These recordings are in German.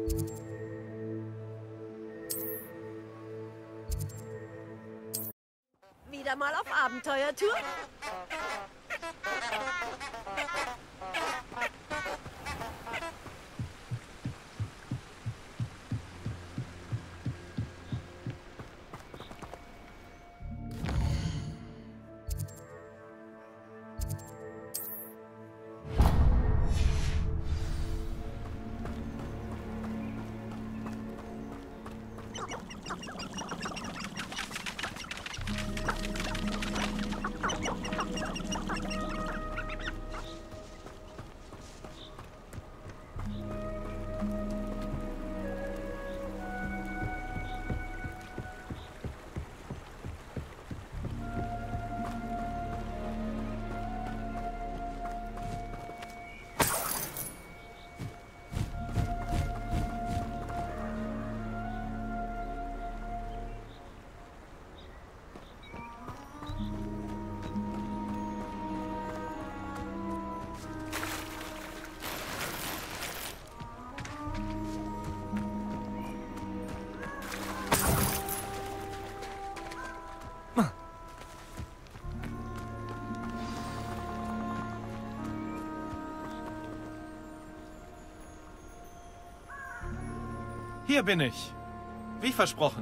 Wieder mal auf Abenteuertour? Hier bin ich. Wie versprochen.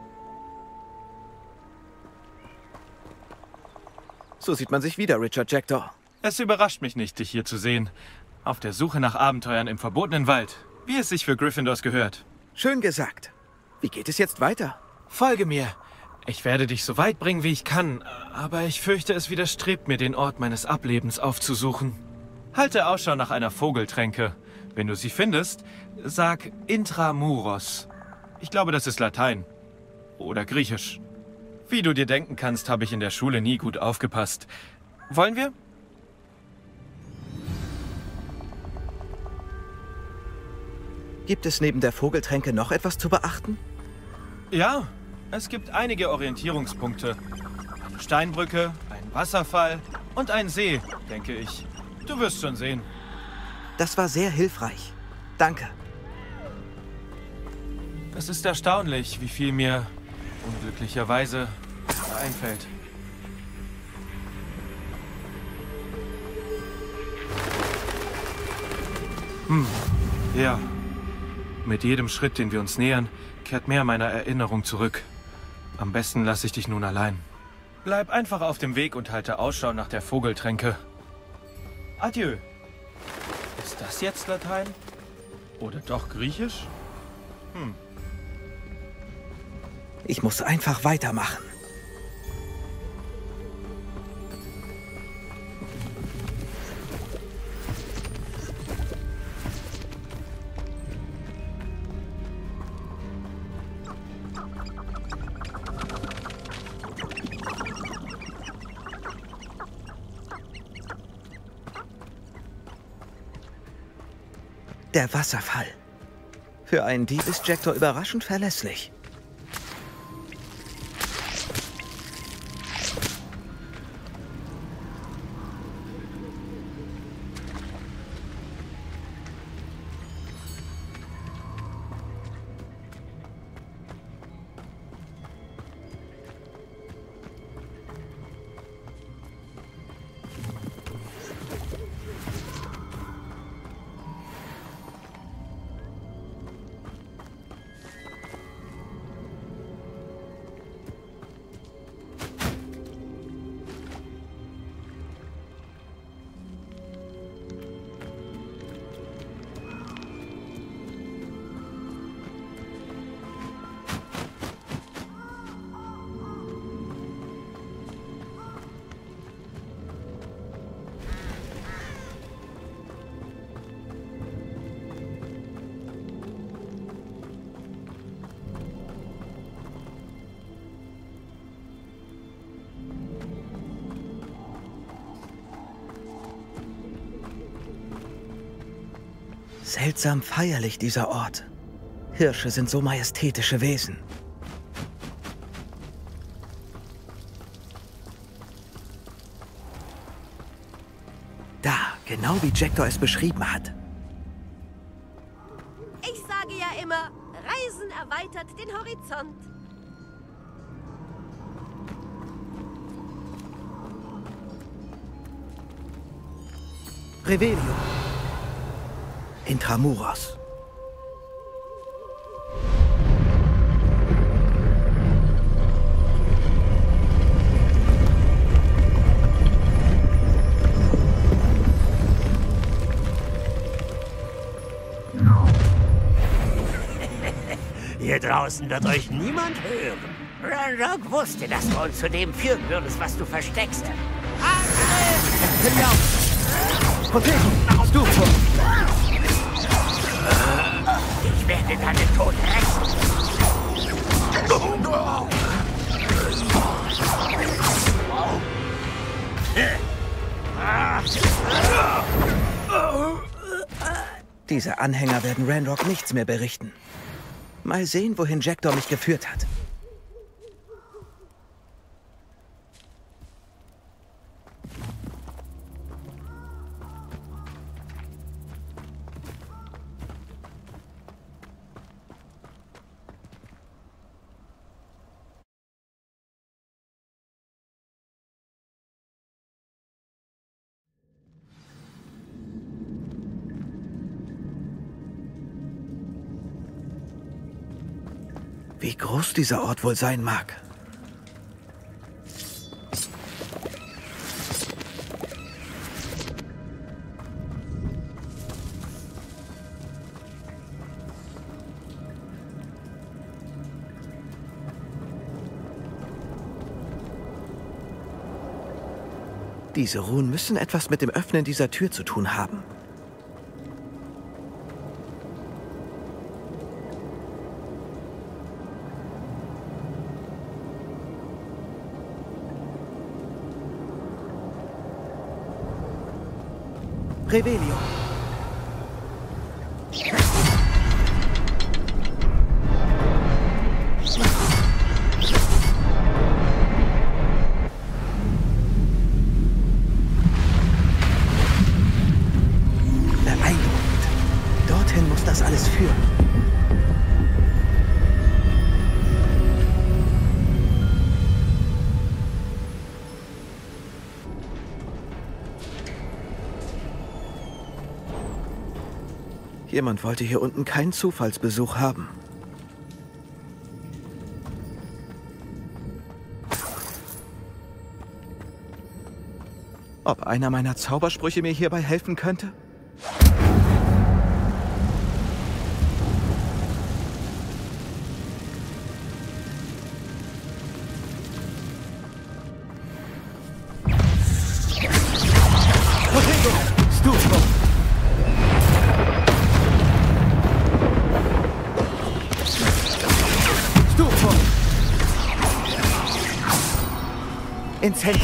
So sieht man sich wieder, Richard Jackdaw. Es überrascht mich nicht, dich hier zu sehen. Auf der Suche nach Abenteuern im verbotenen Wald. Wie es sich für Gryffindors gehört. Schön gesagt. Wie geht es jetzt weiter? Folge mir. Ich werde dich so weit bringen, wie ich kann. Aber ich fürchte, es widerstrebt mir, den Ort meines Ablebens aufzusuchen. Halte Ausschau nach einer Vogeltränke. Wenn du sie findest, sag Intramuros. Ich glaube, das ist Latein. Oder Griechisch. Wie du dir denken kannst, habe ich in der Schule nie gut aufgepasst. Wollen wir? Gibt es neben der Vogeltränke noch etwas zu beachten? Ja, es gibt einige Orientierungspunkte. Eine Steinbrücke, ein Wasserfall und ein See, denke ich. Du wirst schon sehen. Das war sehr hilfreich. Danke. Es ist erstaunlich, wie viel mir unglücklicherweise einfällt. Ja. Mit jedem Schritt, den wir uns nähern, kehrt mehr meiner Erinnerung zurück. Am besten lasse ich dich nun allein. Bleib einfach auf dem Weg und halte Ausschau nach der Vogeltränke. Adieu. Ist das jetzt Latein? Oder doch Griechisch? Ich muss einfach weitermachen. Der Wasserfall. Für einen Dieb ist Jackdaw überraschend verlässlich. Seltsam feierlich, dieser Ort. Hirsche sind so majestätische Wesen. Da, genau wie Jackdaw es beschrieben hat. Ich sage ja interessant. Revelio. Intramuros. Hier draußen wird euch niemand hören. Ranrock wusste, dass du uns zu dem führen würdest, was du versteckst. Protego, Stufo. Ich werde deinen Tod rächen. Diese Anhänger werden Ranrock nichts mehr berichten. Mal sehen, wohin Jackdaw mich geführt hat. Wie groß dieser Ort wohl sein mag. Diese Runen müssen etwas mit dem Öffnen dieser Tür zu tun haben. Revelio. Beeindruckend. Dorthin muss das alles führen. Jemand wollte hier unten keinen Zufallsbesuch haben. Ob einer meiner Zaubersprüche mir hierbei helfen könnte? Protego! Stufo! Incendio.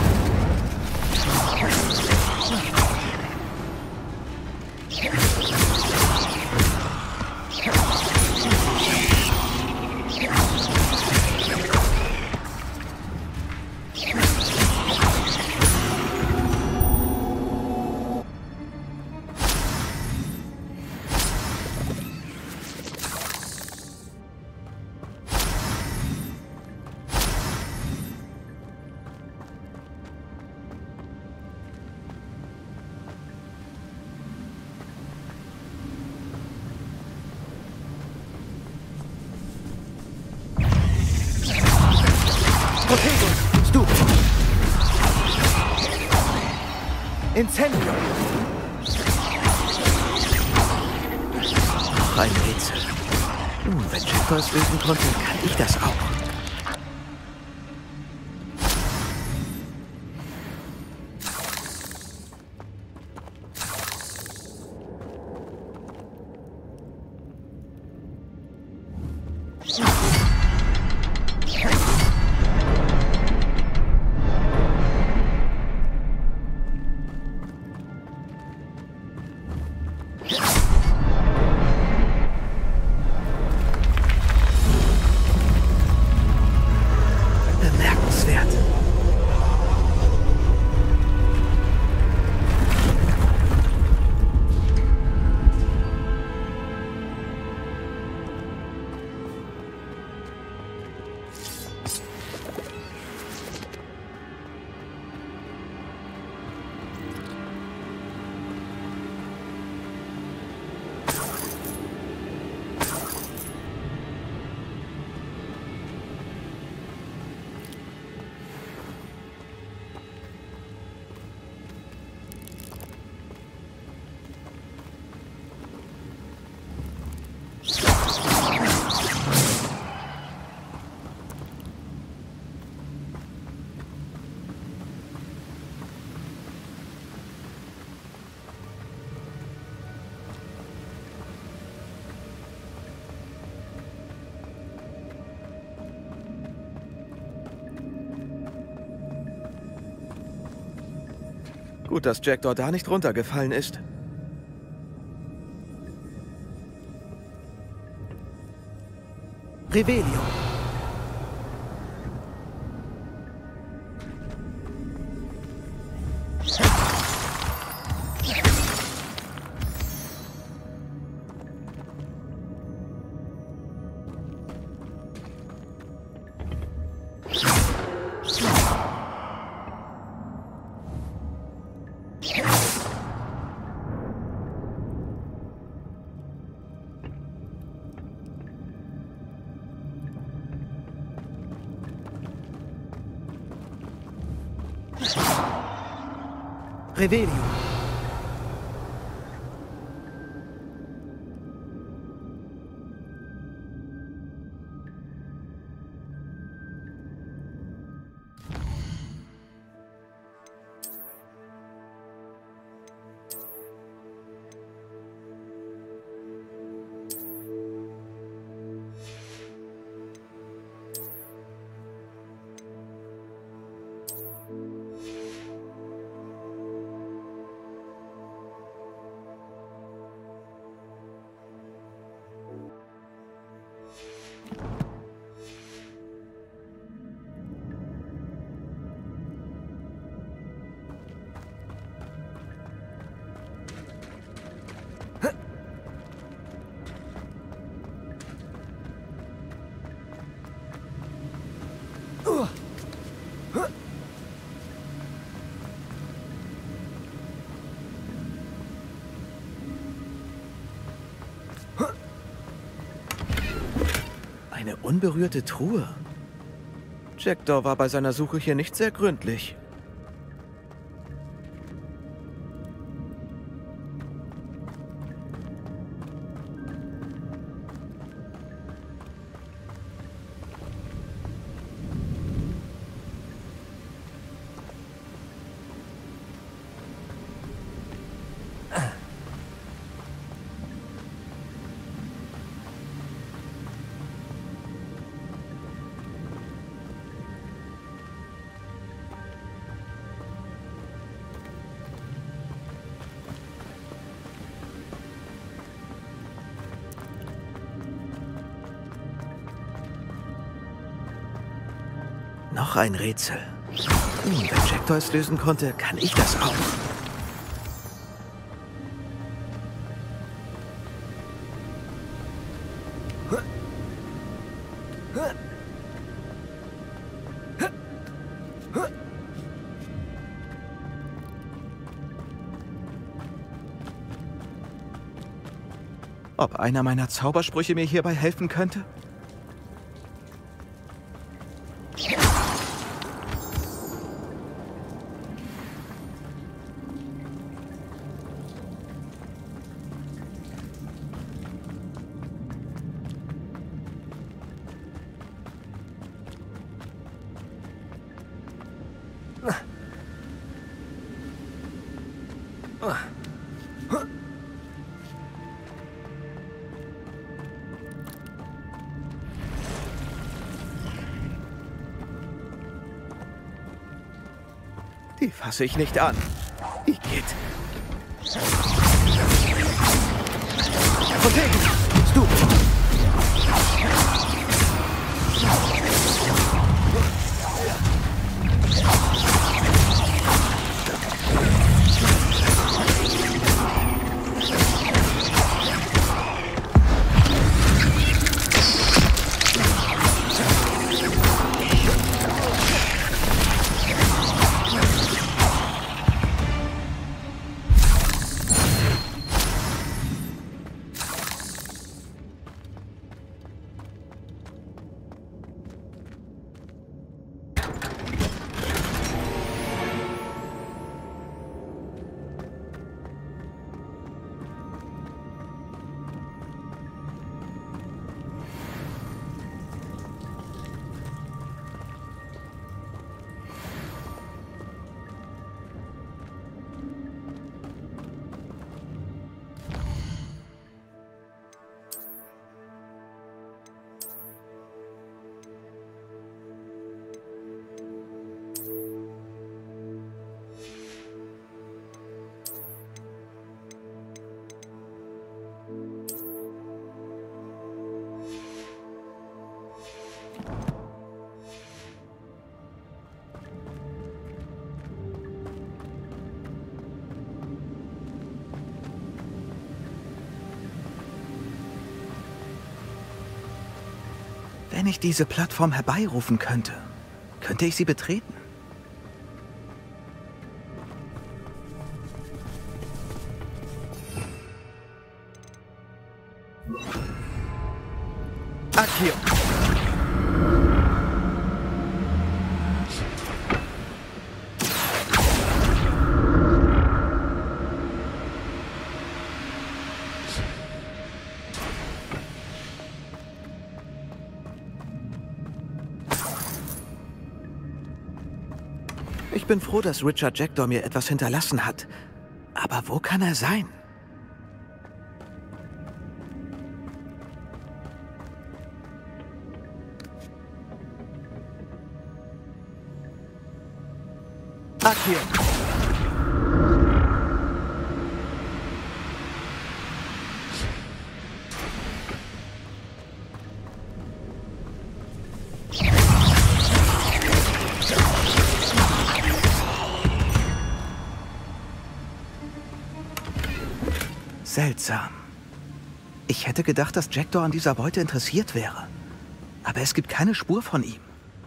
Protego! Stufo! Incendio! Noch ein Rätsel. Nun, wenn Jackdaw es lösen konnte, kann ich das auch. Gut, dass Jackdaw da nicht runtergefallen ist. Revelio. Revelio. Eine unberührte Truhe. Jackdaw war bei seiner Suche hier nicht sehr gründlich. Noch ein Rätsel. Wenn Jackdaw es lösen konnte, kann ich das auch. Ob einer meiner Zaubersprüche mir hierbei helfen könnte? Die fasse ich nicht an. Igitt. Apotheken! Du! Wenn ich diese Plattform herbeirufen könnte, könnte ich sie betreten. Accio! Ich bin froh, dass Richard Jackdaw mir etwas hinterlassen hat. Aber wo kann er sein? Accio! Seltsam. Ich hätte gedacht, dass Jackdaw an dieser Beute interessiert wäre. Aber es gibt keine Spur von ihm.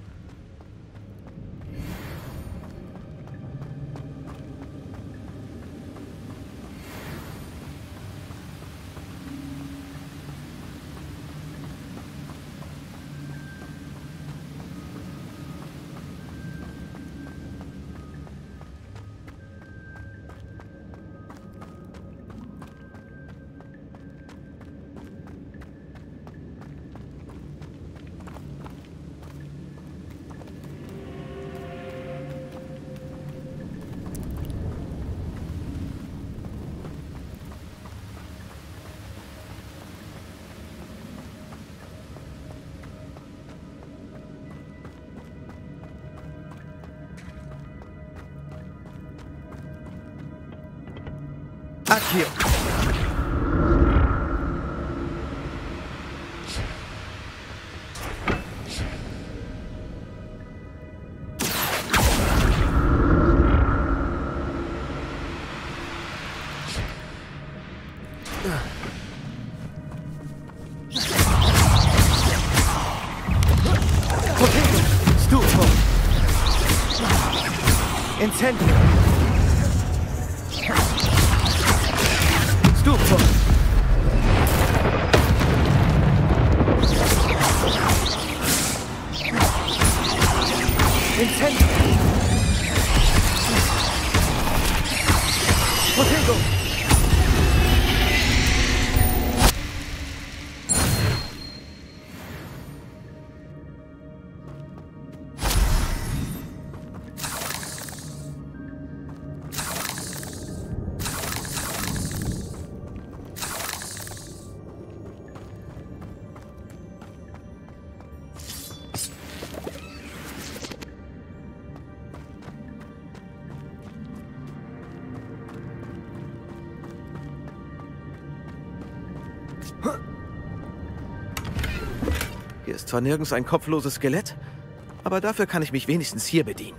Accio! Stufo! Incendio! Stufo! Incendio! Protego! Hier ist zwar nirgends ein kopfloses Skelett, aber dafür kann ich mich wenigstens hier bedienen.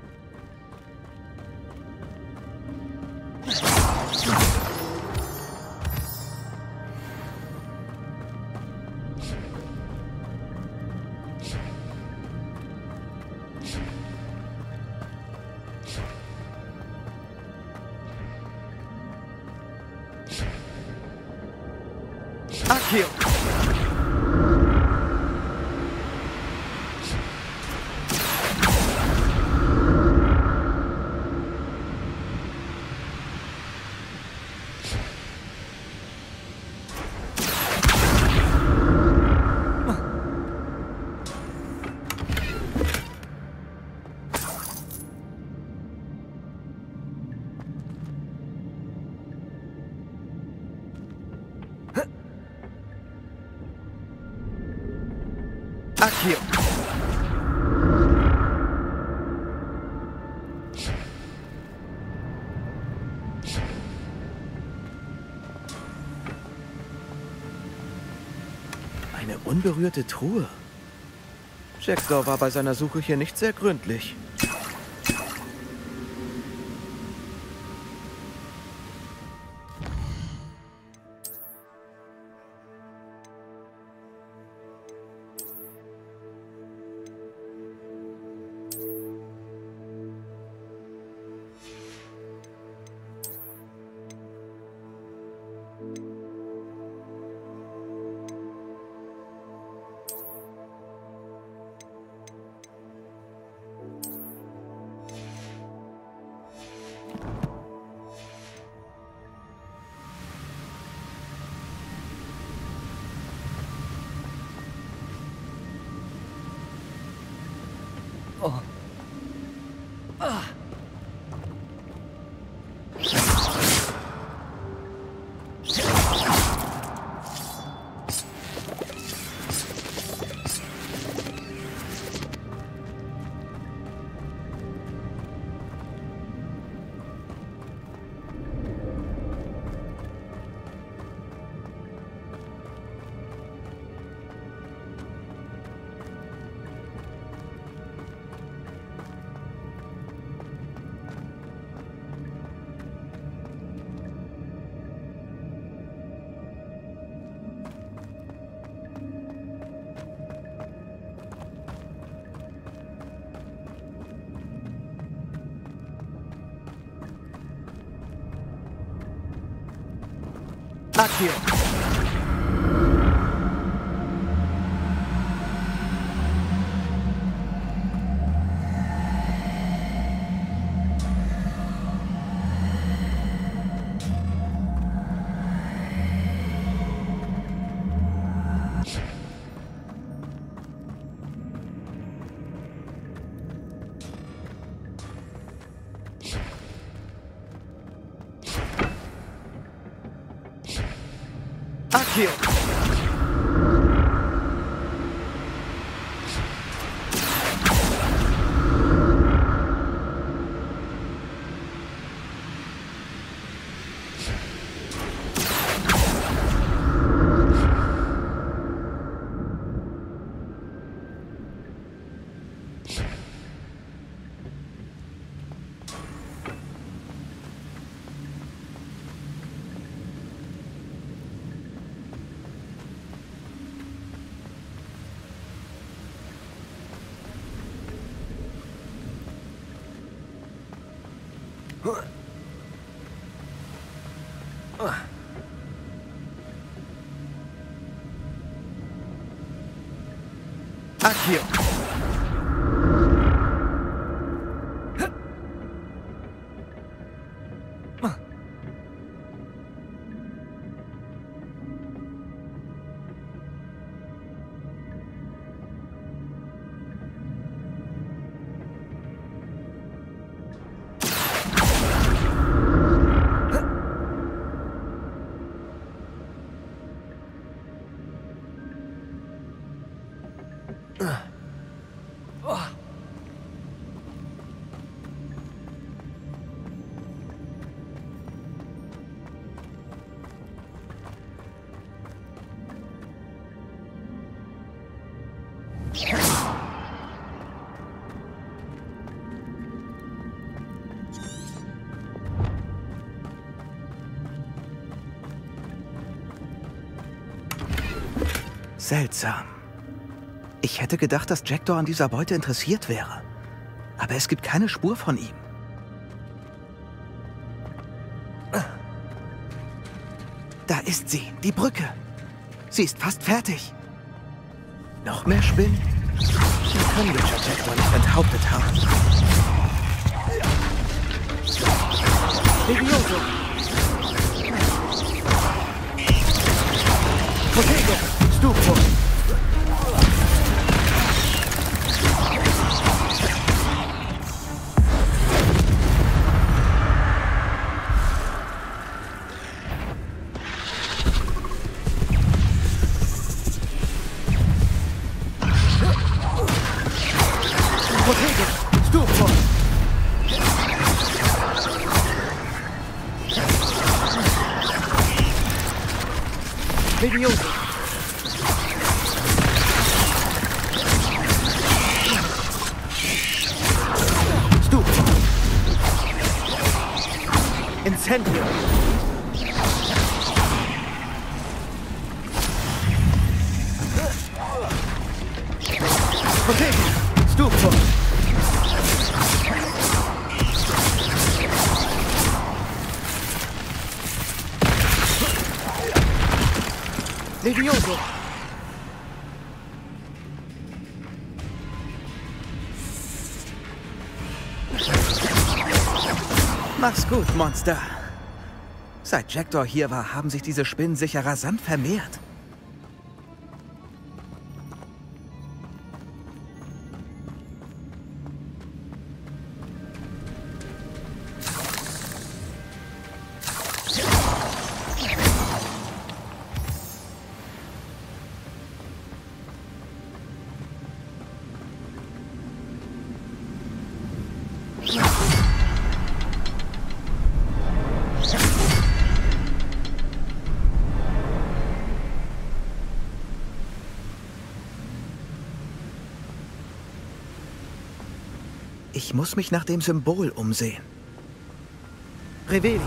Accio! Accio! Eine unberührte Truhe. Jackdaw war bei seiner Suche hier nicht sehr gründlich. Akio! Akio! Akio! Seltsam. Ich hätte gedacht, dass Jackdaw an dieser Beute interessiert wäre. Aber es gibt keine Spur von ihm. Da ist sie, die Brücke. Sie ist fast fertig. Noch mehr Spinnen? Die können Richard Jackdaw nicht enthauptet haben. Levioso! Protego! Stufo! Protego! Stufo! Levioso! Incendio! Protego! Stufo! Levioso! Mach's gut, Monster. Seit Jackdaw hier war, haben sich diese Spinnen sicher rasant vermehrt. Ich muss mich nach dem Symbol umsehen. Revelio.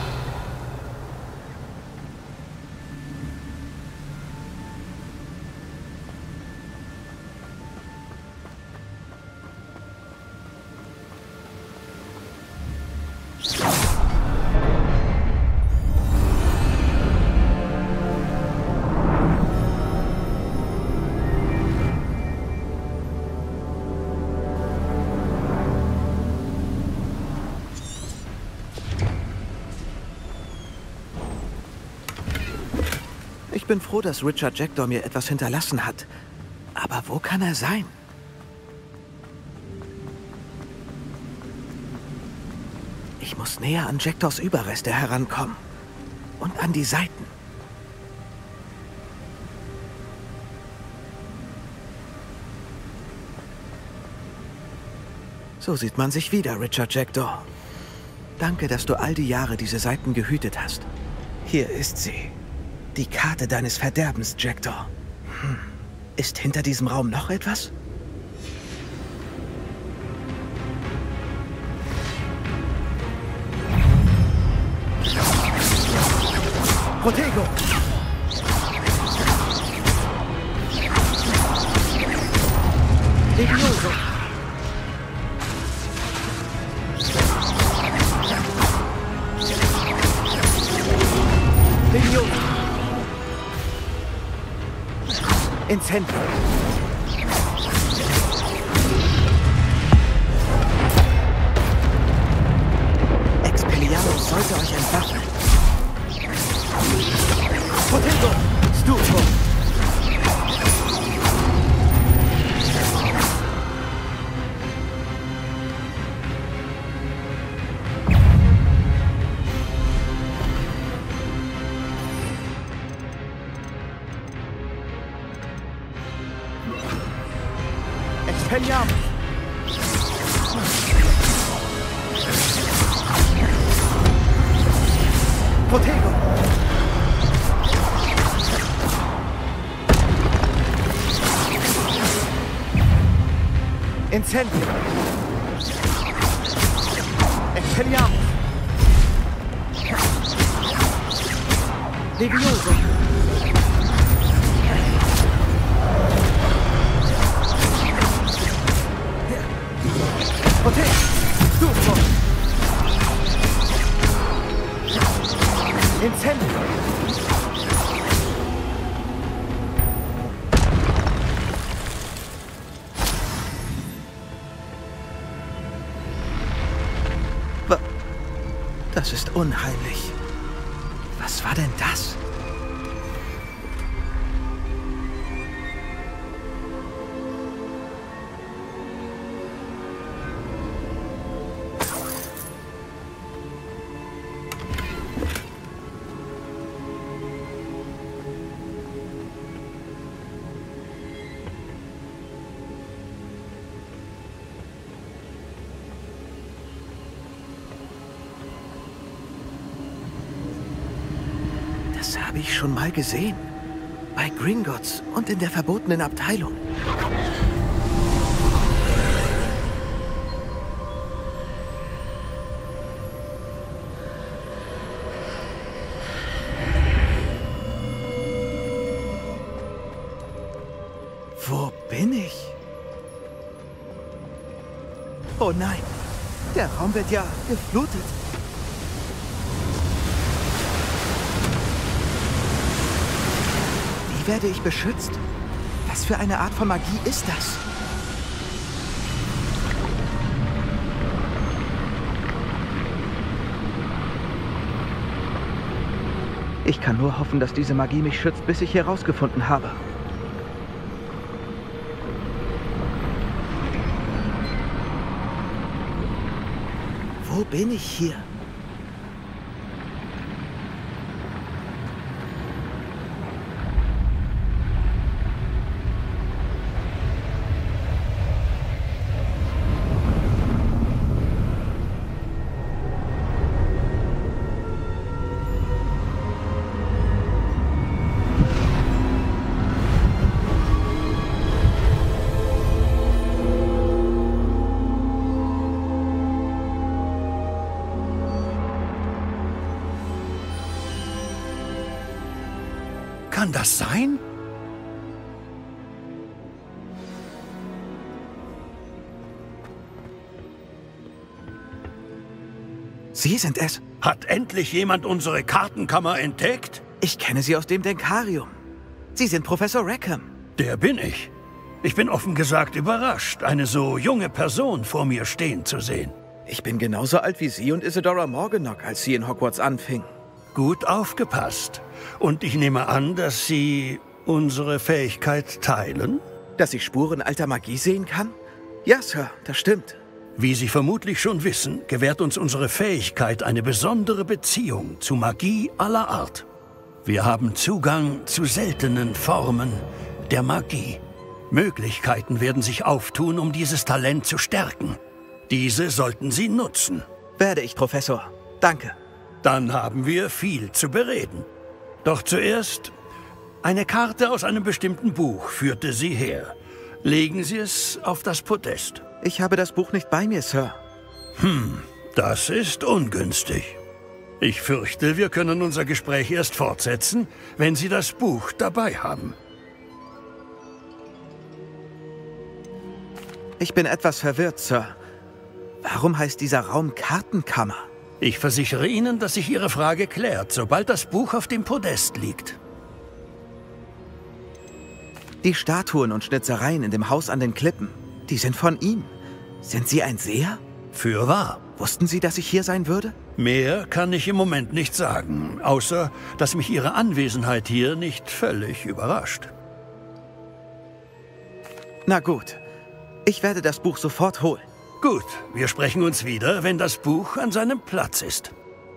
Ich bin froh, dass Richard Jackdaw mir etwas hinterlassen hat. Aber wo kann er sein? Ich muss näher an Jackdaws Überreste herankommen. Und an die Seiten. So sieht man sich wieder, Richard Jackdaw. Danke, dass du all die Jahre diese Seiten gehütet hast. Hier ist sie. Die Karte deines Verderbens, Jackdaw. Ist hinter diesem Raum noch etwas? Protego! Levioso! Levioso! Incendio! Expelliarmus sollte euch entwaffnen. Protego! Stufo! Expelliarmus! Protego! Incendio! Expelliarmus! Levioso! Protego! Stufo! Incendio! Das ist unheimlich. Was war denn das? Das habe ich schon mal gesehen. Bei Gringotts und in der verbotenen Abteilung. Wo bin ich? Oh nein, der Raum wird ja geflutet. Wie werde ich beschützt? Was für eine Art von Magie ist das? Ich kann nur hoffen, dass diese Magie mich schützt, bis ich herausgefunden habe. Wo bin ich hier? kann das sein? Sie sind es. Hat endlich jemand unsere Kartenkammer entdeckt? Ich kenne Sie aus dem Denkarium. Sie sind Professor Rackham. Der bin ich. Ich bin offen gesagt überrascht, eine so junge Person vor mir stehen zu sehen. Ich bin genauso alt wie Sie und Isadora Morganach, als sie in Hogwarts anfing. Gut aufgepasst. Und ich nehme an, dass Sie unsere Fähigkeit teilen? Dass ich Spuren alter Magie sehen kann? Ja, Sir, das stimmt. Wie Sie vermutlich schon wissen, gewährt uns unsere Fähigkeit eine besondere Beziehung zu Magie aller Art. Wir haben Zugang zu seltenen Formen der Magie. Möglichkeiten werden sich auftun, um dieses Talent zu stärken. Diese sollten Sie nutzen. Werde ich, Professor. Danke. Dann haben wir viel zu bereden. Doch zuerst, eine Karte aus einem bestimmten Buch führte Sie her. Legen Sie es auf das Podest. Ich habe das Buch nicht bei mir, Sir. Das ist ungünstig. Ich fürchte, wir können unser Gespräch erst fortsetzen, wenn Sie das Buch dabei haben. Ich bin etwas verwirrt, Sir. Warum heißt dieser Raum Kartenkammer? Ich versichere Ihnen, dass sich Ihre Frage klärt, sobald das Buch auf dem Podest liegt. Die Statuen und Schnitzereien in dem Haus an den Klippen, die sind von ihm. Sind Sie ein Seher? Fürwahr. Wussten Sie, dass ich hier sein würde? Mehr kann ich im Moment nicht sagen, außer dass mich Ihre Anwesenheit hier nicht völlig überrascht. Na gut. Ich werde das Buch sofort holen. Gut, wir sprechen uns wieder, wenn das Buch an seinem Platz ist.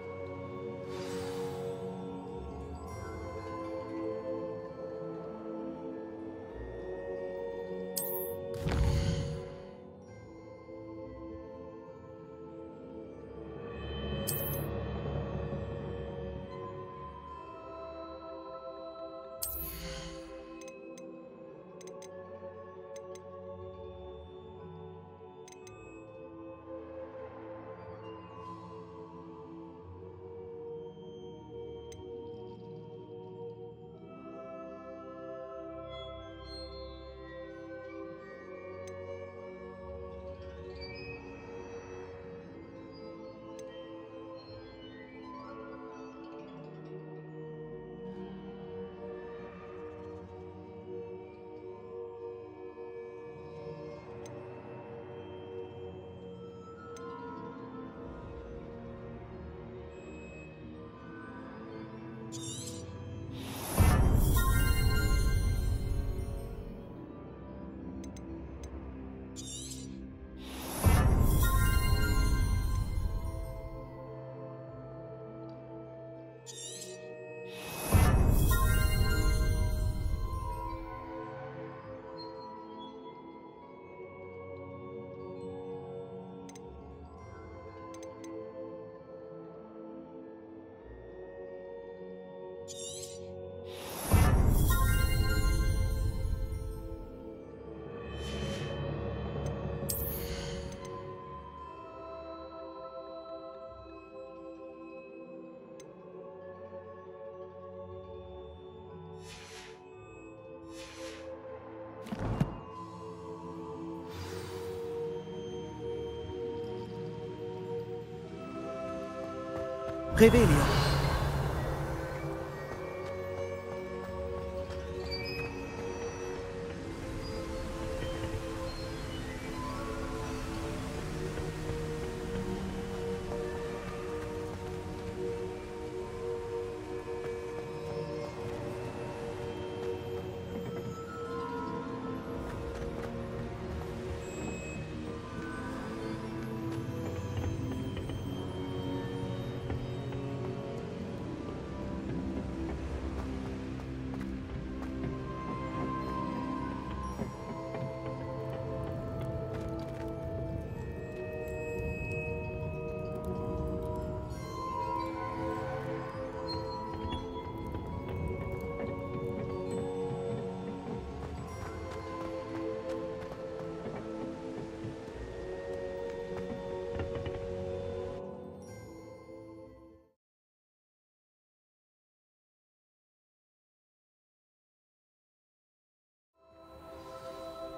Revelio.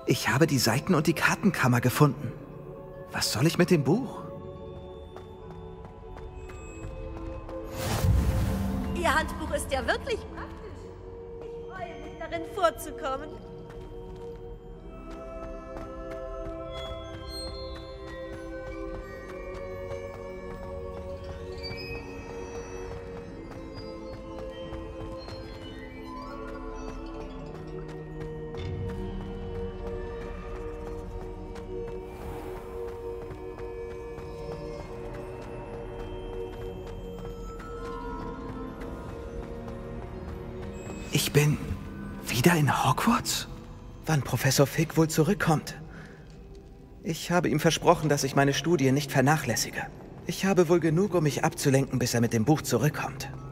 Ich habe die Seiten und die Kartenkammer gefunden. Was soll ich mit dem Buch? Ihr Handbuch ist ja wirklich praktisch. Ich freue mich, darin vorzukommen. Ich bin wieder in Hogwarts? Wann Professor Fig wohl zurückkommt? Ich habe ihm versprochen, dass ich meine Studien nicht vernachlässige. Ich habe wohl genug, um mich abzulenken, bis er mit dem Buch zurückkommt.